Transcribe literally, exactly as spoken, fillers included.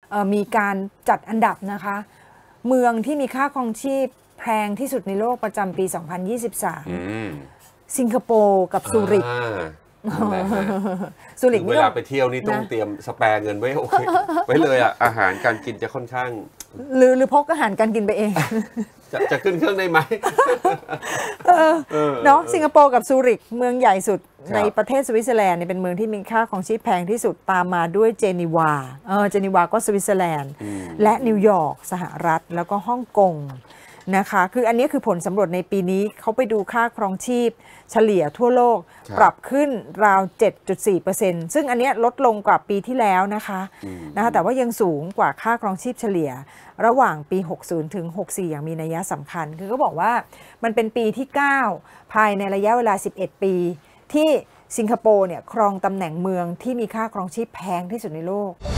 มีการจัดอันดับนะคะเมืองที่มีค่าครองชีพแพงที่สุดในโลกประจำปี สองพันยี่สิบสาม สิงคโปร์กับซูริกซูริกเวลาไปเที่ยวนี่ต้องเตรียมสแปร์เงินไว้โอเคไว้เลยอ่ะอาหารการกินจะค่อนข้างหรือหรือพกอาหารการกินไปเองจะจะขึ้นเครื่องได้ไหมเนาะสิงคโปร์กับซูริกเมืองใหญ่สุดในประเทศสวิตเซอร์แลนด์เป็นเมืองที่มีค่าของชีพแพงที่สุดตามมาด้วยเจนีวาเออเจนีวาก็สวิตเซอร์แลนด์และนิวยอร์กสหรัฐแล้วก็ฮ่องกงนะคะคืออันนี้คือผลสำรวจในปีนี้เขาไปดูค่าครองชีพเฉลี่ยทั่วโลกปรับขึ้นราว เจ็ดจุดสี่เปอร์เซ็นต์ ซึ่งอันนี้ลดลงกว่าปีที่แล้วนะคะนะคะแต่ว่ายังสูงกว่าค่าครองชีพเฉลี่ยระหว่างปี หกสิบ ถึง หกสิบสี่ อย่างมีนัยสำคัญคือเขาบอกว่ามันเป็นปีที่ เก้า ภายในระยะเวลา สิบเอ็ด ปีที่สิงคโปร์เนี่ยครองตำแหน่งเมืองที่มีค่าครองชีพแพงที่สุดในโลก